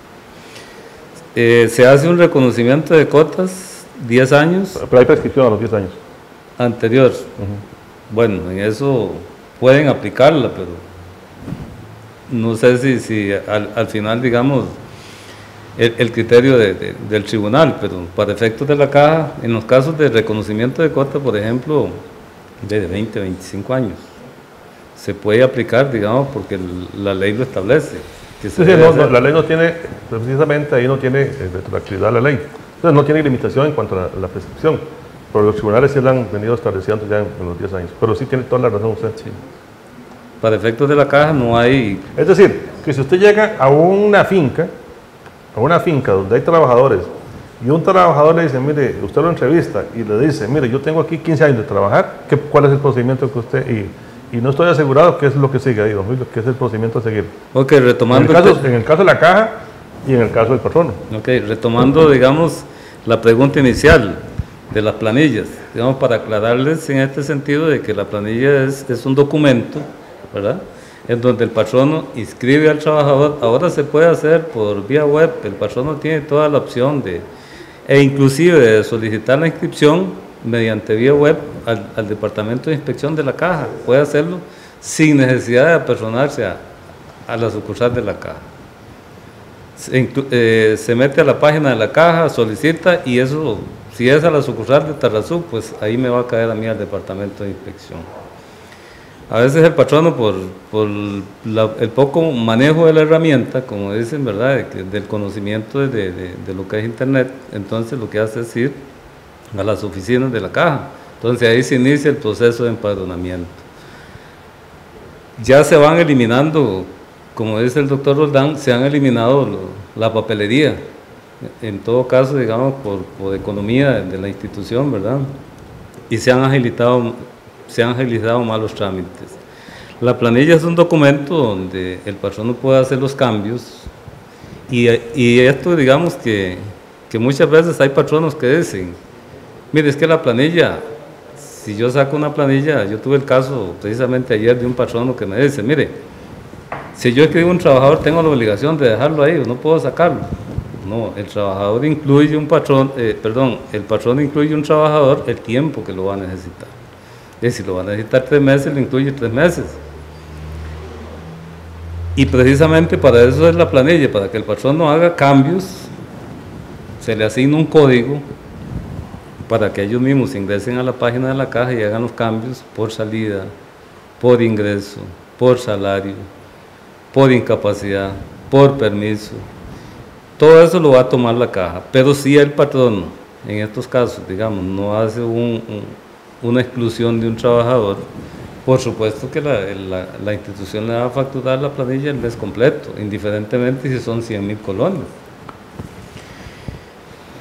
Se hace un reconocimiento de cotas 10 años. Pero hay prescripción a los 10 años. Anterior. Bueno, en eso pueden aplicarla, pero no sé si al final, digamos, el criterio del tribunal, pero para efectos de la caja, en los casos de reconocimiento de cuota, por ejemplo, de 20 a 25 años, se puede aplicar, digamos, porque la ley lo establece. La ley no tiene, precisamente ahí no tiene retroactividad la ley. Entonces no tiene limitación en cuanto a la prescripción. Pero los tribunales sí la han venido estableciendo ya en los 10 años. Pero sí tiene toda la razón usted. Sí. Para efectos de la caja no hay... Es decir, que si usted llega a una finca donde hay trabajadores, y un trabajador le dice, mire, usted lo entrevista y le dice, mire, yo tengo aquí 15 años de trabajar, ¿cuál es el procedimiento que usted... Y no estoy asegurado qué es lo que sigue ahí, don Julio, qué es el procedimiento a seguir. Ok, retomando... En el caso de la caja y en el caso del patrono. Ok, retomando, digamos, la pregunta inicial de las planillas, digamos, para aclararles en este sentido de que la planilla es un documento, ¿verdad?, en donde el patrono inscribe al trabajador. Ahora se puede hacer por vía web, el patrono tiene toda la opción e inclusive de solicitar la inscripción mediante vía web al departamento de inspección de la caja, puede hacerlo sin necesidad de apersonarse a la sucursal de la caja. Se mete a la página de la caja, solicita, y eso, si es a la sucursal de Tarrazú, pues ahí me va a caer a mí al departamento de inspección. A veces el patrono, por el poco manejo de la herramienta, como dicen, ¿verdad?, del conocimiento de lo que es Internet, entonces lo que hace es ir a las oficinas de la caja. Entonces ahí se inicia el proceso de empadronamiento. Ya se van eliminando, como dice el doctor Roldán, se han eliminado la papelería, en todo caso, digamos, por economía de la institución, ¿verdad? Y se han agilizado más los trámites. La planilla es un documento donde el patrono puede hacer los cambios, y esto, digamos, que muchas veces hay patronos que dicen, mire, es que la planilla, si yo saco una planilla, yo tuve el caso precisamente ayer de un patrono que me dice, mire, si yo escribo un trabajador, tengo la obligación de dejarlo ahí, no puedo sacarlo. No, el trabajador incluye un patrón, el patrón incluye un trabajador el tiempo que lo va a necesitar. Y si lo va a necesitar 3 meses, lo incluye 3 meses. Y precisamente para eso es la planilla, para que el patrón no haga cambios, se le asigna un código para que ellos mismos ingresen a la página de la caja y hagan los cambios por salida, por ingreso, por salario, por incapacidad, por permiso. Todo eso lo va a tomar la caja, pero si el patrón, en estos casos, digamos, no hace una exclusión de un trabajador, por supuesto que la institución le va a facturar la planilla el mes completo, indiferentemente si son 100.000 colones.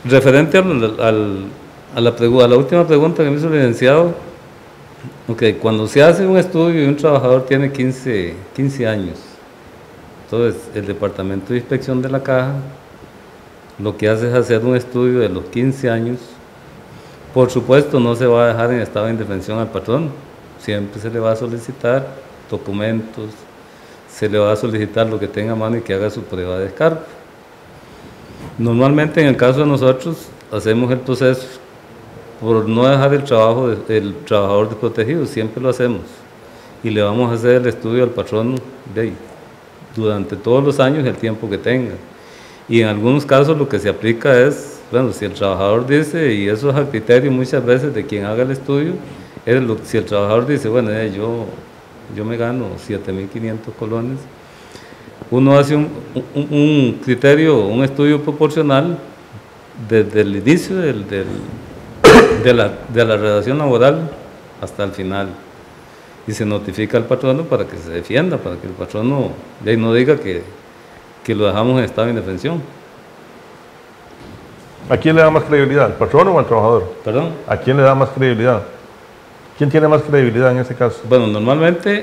Referente a la última pregunta que me hizo el licenciado, cuando se hace un estudio y un trabajador tiene 15 años, entonces el Departamento de Inspección de la Caja lo que hace es hacer un estudio de los 15 años. Por supuesto, no se va a dejar en estado de indefensión al patrón, siempre se le va a solicitar documentos, se le va a solicitar lo que tenga a mano y que haga su prueba de descargo. Normalmente, en el caso de nosotros, hacemos el proceso por no dejar el trabajo del trabajador desprotegido, siempre lo hacemos, y le vamos a hacer el estudio al patrón durante todos los años, el tiempo que tenga. Y en algunos casos lo que se aplica es, bueno, si el trabajador dice, y eso es a criterio muchas veces de quien haga el estudio, si el trabajador dice, bueno, yo me gano 7.500 colones, uno hace un criterio, un estudio proporcional desde el inicio de la relación laboral hasta el final, y se notifica al patrono para que se defienda, para que el patrono no diga que lo dejamos en estado de indefensión. ¿A quién le da más credibilidad, al patrono o al trabajador? ¿Perdón? ¿A quién le da más credibilidad? ¿Quién tiene más credibilidad en este caso? Bueno, normalmente,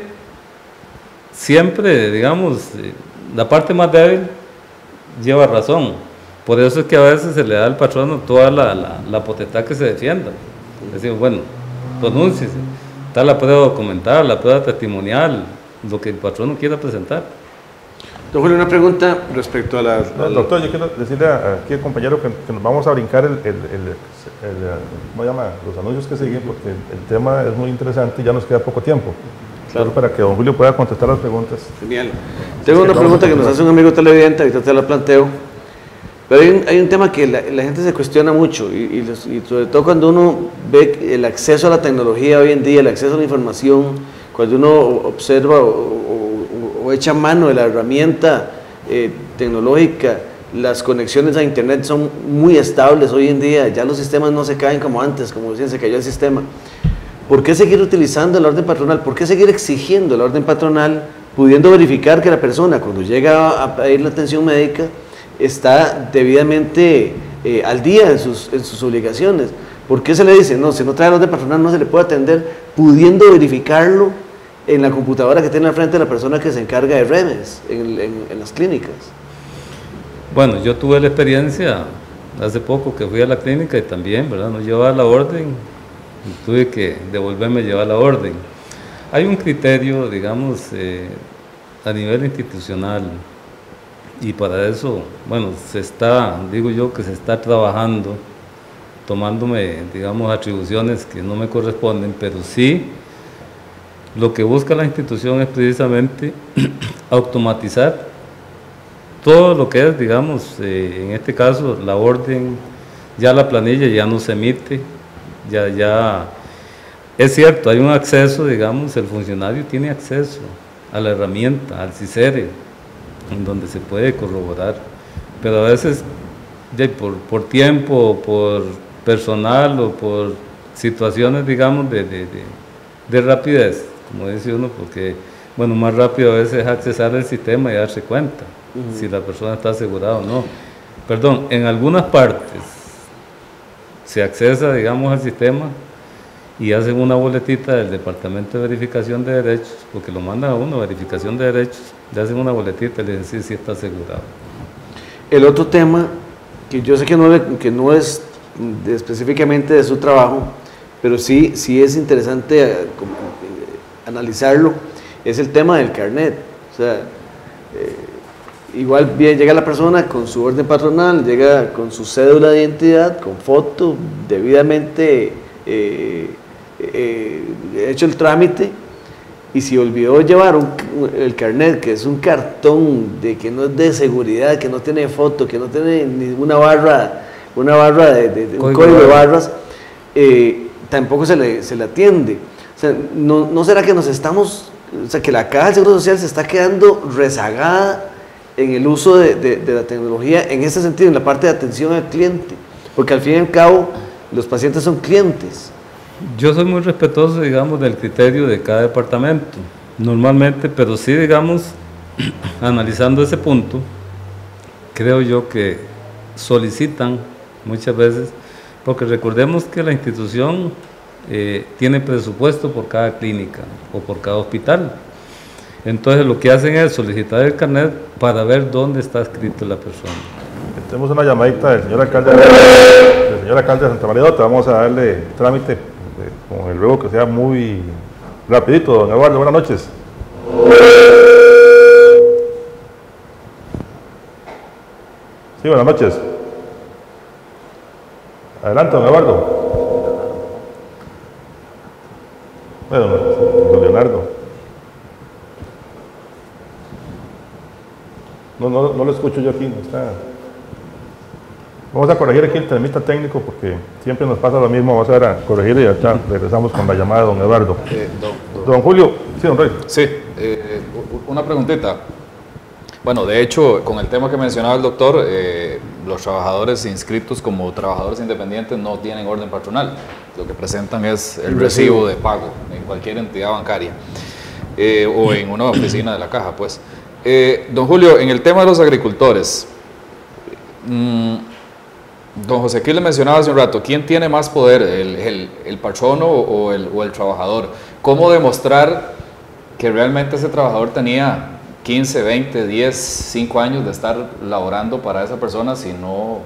siempre, digamos, la parte más débil lleva razón. Por eso es que a veces se le da al patrono toda la potestad que se defienda. Decimos, bueno, pronúnciese, está la prueba documental, la prueba testimonial, lo que el patrono quiera presentar. Don Julio, una pregunta respecto a la... Doctor, yo quiero decirle aquí al compañero que nos vamos a brincar ¿cómo se llama? Los anuncios que siguen, porque el tema es muy interesante y ya nos queda poco tiempo. Claro, para que don Julio pueda contestar las preguntas. Genial. Tengo una pregunta que nos hace un amigo televidente, ahorita te la planteo. Pero hay un tema que la gente se cuestiona mucho y sobre todo cuando uno ve el acceso a la tecnología hoy en día, el acceso a la información, cuando uno observa o echa mano de la herramienta tecnológica, las conexiones a internet son muy estables hoy en día, ya los sistemas no se caen como antes, como decían, se cayó el sistema. ¿Por qué seguir utilizando la orden patronal? ¿Por qué seguir exigiendo la orden patronal, pudiendo verificar que la persona cuando llega a pedir la atención médica está debidamente al día en sus obligaciones? ¿Por qué se le dice, no, si no trae la orden patronal no se le puede atender, pudiendo verificarlo en la computadora que tiene al frente la persona que se encarga de redes en las clínicas? Bueno, yo tuve la experiencia hace poco que fui a la clínica y también, ¿verdad?, no llevaba la orden, y tuve que devolverme a llevar la orden. Hay un criterio, digamos, a nivel institucional, y para eso, bueno, digo yo que se está trabajando, tomándome, digamos, atribuciones que no me corresponden, pero sí, lo que busca la institución es precisamente automatizar todo lo que es, digamos, en este caso, la orden, ya la planilla ya no se emite, ya es cierto, hay un acceso, digamos, el funcionario tiene acceso a la herramienta, al CICERE, en donde se puede corroborar, pero a veces por tiempo, por personal o por situaciones, digamos, de rapidez, como dice uno, porque, bueno, más rápido a veces es accesar el sistema y darse cuenta si la persona está asegurada o no. Perdón, en algunas partes se accesa, digamos, al sistema y hacen una boletita del Departamento de Verificación de Derechos, porque lo mandan a uno, verificación de derechos, le hacen una boletita y le dicen si está asegurado. El otro tema, que yo sé que no es específicamente de su trabajo, pero sí es interesante analizarlo, es el tema del carnet. O sea, igual bien, llega la persona con su orden patronal, llega con su cédula de identidad, con foto, debidamente hecho el trámite, y si olvidó llevar el carnet, que es un cartón de que no es de seguridad, que no tiene foto, que no tiene ninguna barra de un código de barras, tampoco se le atiende. O sea, ¿no será que que la Caja del Seguro Social se está quedando rezagada en el uso de la tecnología en ese sentido, en la parte de atención al cliente? Porque al fin y al cabo, los pacientes son clientes. Yo soy muy respetuoso, digamos, del criterio de cada departamento, normalmente, pero sí, digamos, analizando ese punto, creo yo que solicitan muchas veces, porque recordemos que la institución tiene presupuesto por cada clínica o por cada hospital. Entonces lo que hacen es solicitar el carnet para ver dónde está escrito la persona. Tenemos una llamadita del señor alcalde de Santa María Dota. Vamos a darle trámite con el ruego que sea muy rapidito. Don Eduardo, buenas noches. Sí, buenas noches. Adelante, don Eduardo. Bueno, don Leonardo. No lo escucho yo aquí, no está. Vamos a corregir aquí el temita técnico porque siempre nos pasa lo mismo. Vamos a ver a corregir y ya regresamos con la llamada de don Eduardo. Don Julio, sí, don Rey. Sí, una preguntita. Bueno, de hecho, con el tema que mencionaba el doctor, los trabajadores inscritos como trabajadores independientes no tienen orden patronal. Lo que presentan es el recibo de pago en cualquier entidad bancaria o en una oficina de la caja, pues. Don Julio, en el tema de los agricultores, don José aquí le mencionaba hace un rato, ¿quién tiene más poder, el patrono o el trabajador? ¿Cómo demostrar que realmente ese trabajador tenía 15, 20, 10, 5 años de estar laborando para esa persona si no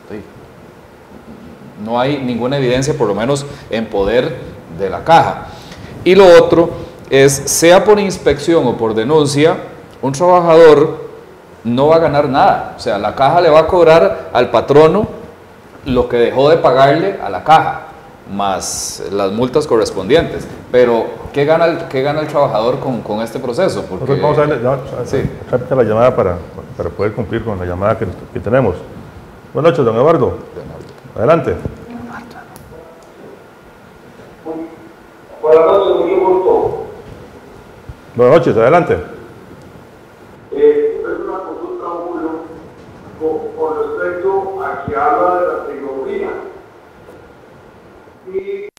hay ninguna evidencia, por lo menos en poder de la caja? Y lo otro es, sea por inspección o por denuncia, un trabajador no va a ganar nada. O sea, la caja le va a cobrar al patrono lo que dejó de pagarle a la caja, más las multas correspondientes. Pero, ¿qué gana el trabajador con este proceso? Porque, vamos a darle la llamada para poder cumplir con la llamada que tenemos. Buenas noches, don Eduardo. Adelante. Buenas noches, mucho gusto. Buenas noches, adelante. Es una consulta, Julio, con respecto a que habla de la tecnología. Y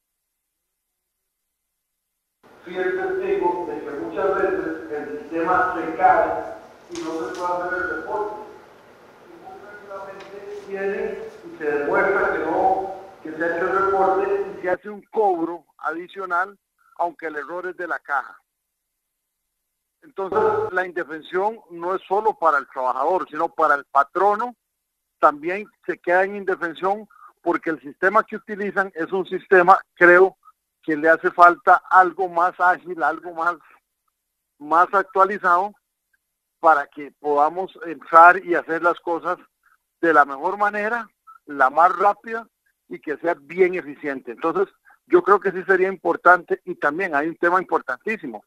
fui el testigo de que muchas veces el sistema se cae y no se puede hacer el reporte. Y viene y se demuestra que se ha hecho el reporte y se hace un cobro adicional, aunque el error es de la caja. Entonces, la indefensión no es solo para el trabajador, sino para el patrono también se queda en indefensión porque el sistema que utilizan es un sistema, creo, que le hace falta algo más ágil, algo más actualizado para que podamos entrar y hacer las cosas de la mejor manera, la más rápida y que sea bien eficiente. Entonces, yo creo que sí sería importante y también hay un tema importantísimo.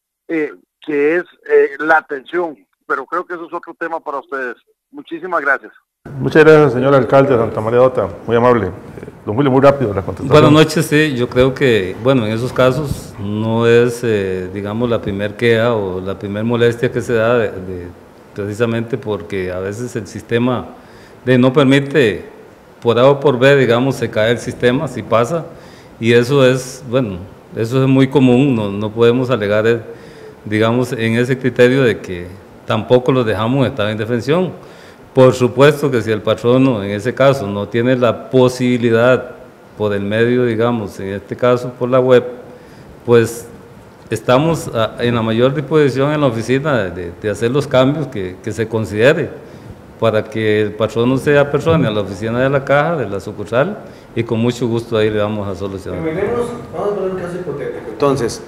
Que es la atención, pero creo que eso es otro tema para ustedes. Muchísimas gracias. Muchas gracias, señor alcalde de Santa María Dota, muy amable. Don Julio, muy rápido la contestación. Buenas noches, sí, yo creo que, bueno, en esos casos no es, digamos, la primer queja o la primer molestia que se da precisamente porque a veces el sistema no permite, por A o por B, digamos, se cae el sistema, si pasa, y eso es, bueno, eso es muy común, no podemos alegar, digamos, en ese criterio de que tampoco los dejamos estar en indefensión. Por supuesto que si el patrono, en ese caso, no tiene la posibilidad por el medio, digamos, en este caso por la web, pues estamos en la mayor disposición en la oficina de hacer los cambios que se considere para que el patrono sea persona a la oficina de la caja, de la sucursal, y con mucho gusto ahí le vamos a solucionar. Vamos a poner un caso hipotético. Entonces,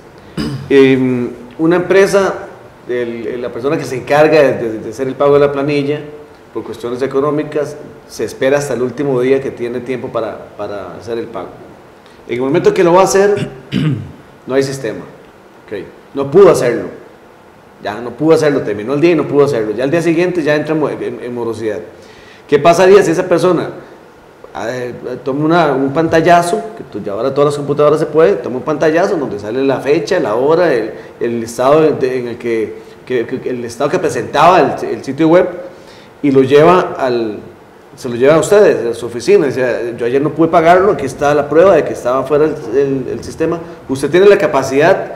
una empresa, la persona que se encarga de hacer el pago de la planilla, por cuestiones económicas, se espera hasta el último día que tiene tiempo para hacer el pago. En el momento que lo va a hacer, no hay sistema. Okay. No pudo hacerlo. Ya no pudo hacerlo, terminó el día y no pudo hacerlo. Ya al día siguiente ya entra en morosidad. ¿Qué pasaría si esa persona toma un pantallazo, que ya ahora todas las computadoras se puede, toma un pantallazo donde sale la fecha, la hora, el estado en el que el estado que presentaba el sitio web, y se lo lleva a ustedes, a su oficina? Dice, yo ayer no pude pagarlo, aquí está la prueba de que estaba fuera el sistema. Usted tiene la capacidad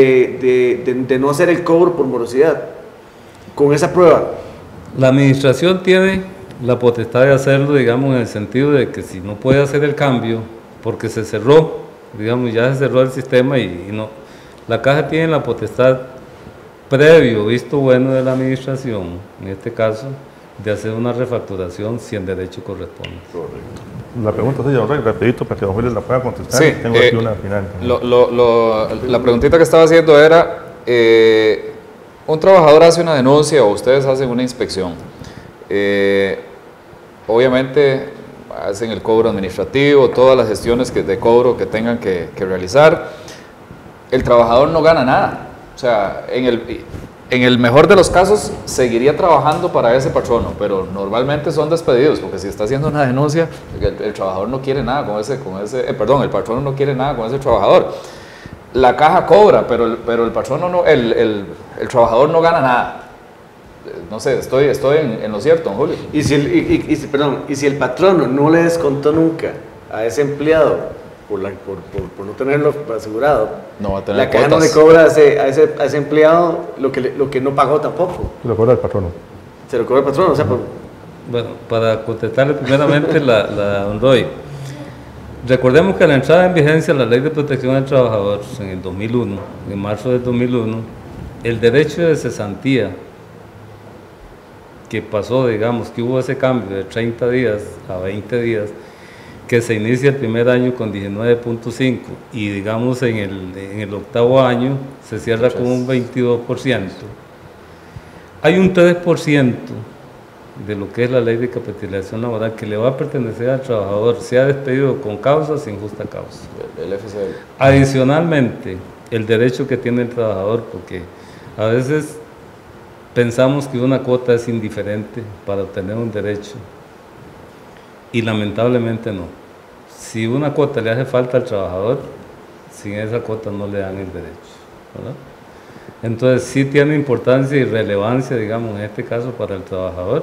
de no hacer el cobro por morosidad con esa prueba. La administración tiene la potestad de hacerlo, digamos, en el sentido de que si no puede hacer el cambio, porque se cerró, digamos, ya se cerró el sistema y no, la caja tiene la potestad, previo visto bueno de la administración, en este caso, de hacer una refacturación si el derecho corresponde. Correcto. La pregunta se llama rapidito para que don Julio la pueda contestar. Sí, tengo aquí una final. La preguntita que estaba haciendo era, un trabajador hace una denuncia o ustedes hacen una inspección. Obviamente hacen el cobro administrativo, todas las gestiones de cobro que tengan que realizar. El trabajador no gana nada. O sea, en el mejor de los casos seguiría trabajando para ese patrono, pero normalmente son despedidos, porque si está haciendo una denuncia, el trabajador no quiere nada el patrono no quiere nada con ese trabajador. La caja cobra, pero el patrono no, el trabajador no gana nada. No sé, estoy en lo cierto, don Julio. Y si el patrono no le descontó nunca a ese empleado por no tenerlo asegurado, no va a tener la caja cuotas. no le cobra a ese empleado lo que no pagó tampoco. Se lo cobra el patrono. Se lo cobra el patrono, o sea, Bueno, para contestarle primeramente don Roy, recordemos que a la entrada en vigencia de la Ley de Protección del Trabajador en el 2001, en marzo del 2001, el derecho de cesantía que pasó, digamos, que hubo ese cambio de 30 días a 20 días, que se inicia el primer año con 19.5 y digamos en el octavo año se cierra con un 22%. Hay un 3% de lo que es la ley de capitalización laboral que le va a pertenecer al trabajador, sea despedido con causa o sin justa causa. El FCL. Adicionalmente, el derecho que tiene el trabajador, porque a veces pensamos que una cuota es indiferente para obtener un derecho y lamentablemente no. Si una cuota le hace falta al trabajador, sin esa cuota no le dan el derecho, ¿verdad? Entonces sí tiene importancia y relevancia, digamos, en este caso para el trabajador.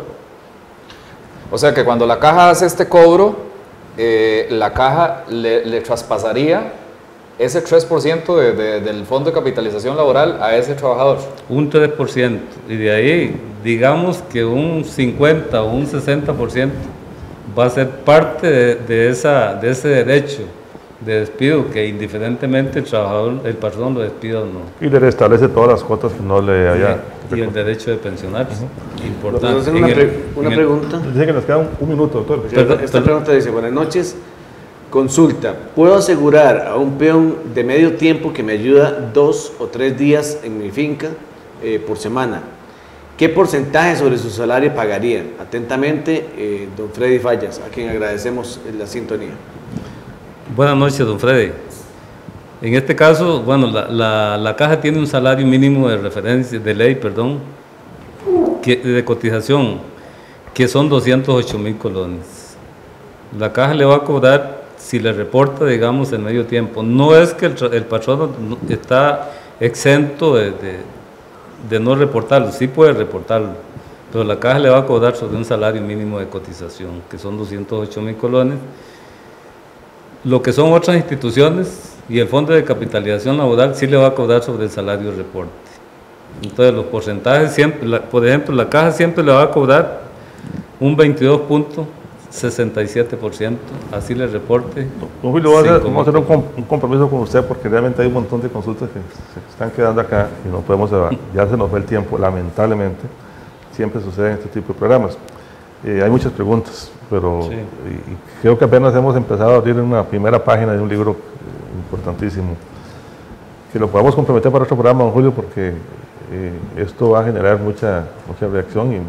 O sea que cuando la caja hace este cobro, la caja le traspasaría ese 3% del fondo de capitalización laboral a ese trabajador. Un 3%, y de ahí digamos que un 50 o un 60% va a ser parte de ese derecho de despido, que indiferentemente el trabajador, el patrón lo despida o no. Y le restablece todas las cuotas que no le haya... Y el derecho de pensionarse, importante. Entonces, una pregunta. Dice que nos queda un minuto, doctor. Esta pregunta dice, buenas noches, consulta, ¿puedo asegurar a un peón de medio tiempo que me ayuda 2 o 3 días en mi finca por semana? ¿Qué porcentaje sobre su salario pagaría? Atentamente, don Freddy Fallas, a quien agradecemos la sintonía. Buenas noches, don Freddy. En este caso, bueno, la caja tiene un salario mínimo de referencia, de ley, perdón, de cotización, que son 208,000 colones. La caja le va a cobrar si le reporta, digamos, en medio tiempo. No es que el patrón está exento de no reportarlo, sí puede reportarlo, pero la caja le va a cobrar sobre un salario mínimo de cotización, que son 208,000 colones. Lo que son otras instituciones y el Fondo de Capitalización Laboral sí le va a cobrar sobre el salario de reporte. Entonces los porcentajes siempre, por ejemplo, la caja siempre le va a cobrar un 22.67%, así le reporte. Don Julio, vamos a hacer un compromiso con usted porque realmente hay un montón de consultas que se están quedando acá y no podemos, ya se nos fue el tiempo, lamentablemente, siempre sucede en este tipo de programas. Hay muchas preguntas, pero sí. Y creo que apenas hemos empezado a abrir una primera página de un libro importantísimo, que lo podamos comprometer para otro programa, don Julio, porque esto va a generar mucha reacción y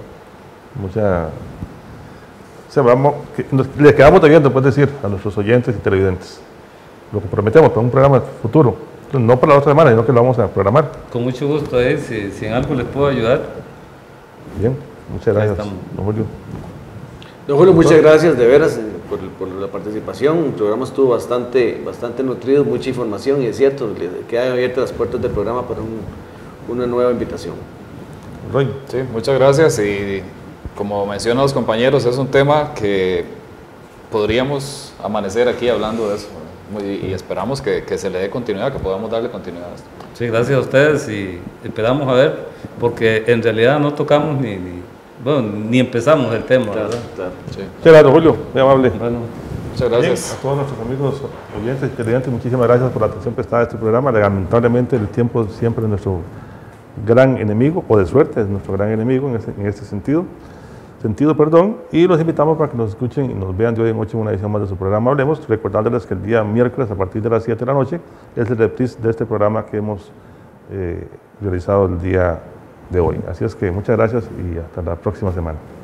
le quedamos debiendo, puedes decir, a nuestros oyentes y televidentes. Lo comprometemos para un programa futuro, no para la otra semana, sino que lo vamos a programar. Con mucho gusto, si en algo les puedo ayudar. Bien, muchas gracias, don Julio. Don Julio, muchas gracias de veras por la participación. El programa estuvo bastante nutrido, mucha información y es cierto, le quedan abiertas las puertas del programa para una nueva invitación. Roy. Sí, muchas gracias y como mencionan los compañeros, es un tema que podríamos amanecer aquí hablando de eso y esperamos que se le dé continuidad, que podamos darle continuidad a esto. Sí, gracias a ustedes y esperamos a ver, porque en realidad no tocamos bueno, ni empezamos el tema, Claro, ¿verdad? claro. Sí. Muchas gracias, Julio, muy amable. Bueno, Muchas Bien, gracias. a todos nuestros amigos oyentes y televidentes, muchísimas gracias por la atención prestada a este programa. Lamentablemente el tiempo siempre es nuestro gran enemigo, o de suerte es nuestro gran enemigo en este sentido, y los invitamos para que nos escuchen y nos vean de hoy en 8 en una edición más de su programa Hablemos, recordándoles que el día miércoles a partir de las 7 de la noche es el reprise de este programa que hemos realizado el día de hoy. Así es que muchas gracias y hasta la próxima semana.